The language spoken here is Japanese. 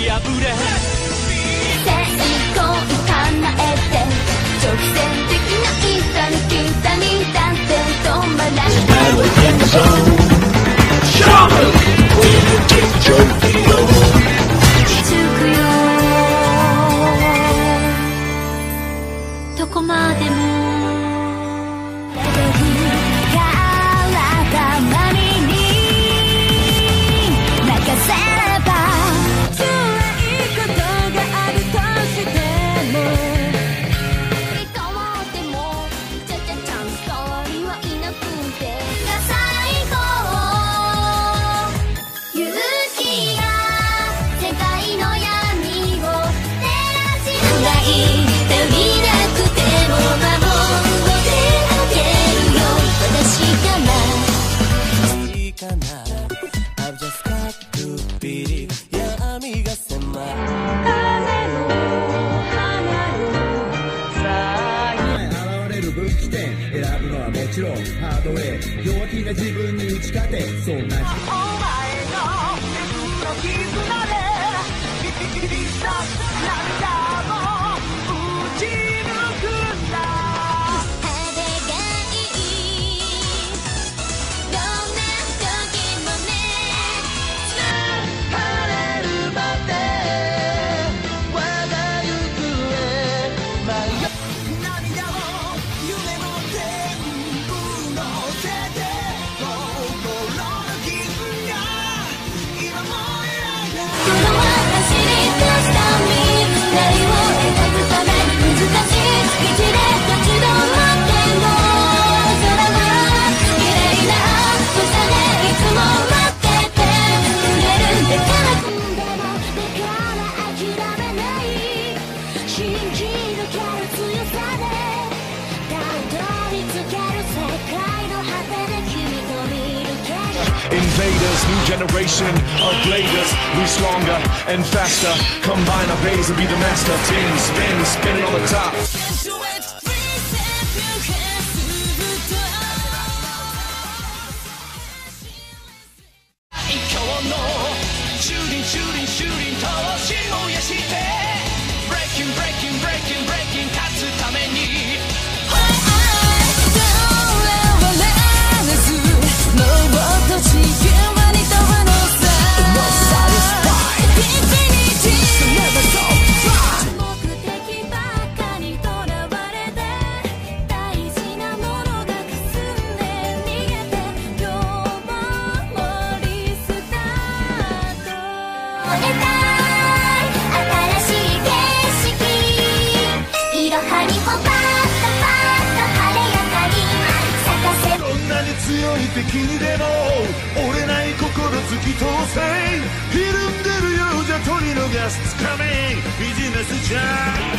破れ成功叶えて直線的な一旦きた二段で止まらないつくよどこまでももちろんハードウェイ弱気な自分に打ち勝てそんなお前の手の絆で必殺涙も打ち抜くんだ派手がいいどんな時もね晴れるまで我が行方迷う涙も夢も Invaders, new generation of bladers. We stronger and faster. Combine our base and be the master. Tin, spin, spinning on the top. Breaking, breaking, breaking, breaking. 勝つために強い敵にでも折れない心突き通せひるんでるようじゃ取り逃すつかめビジネスじゃ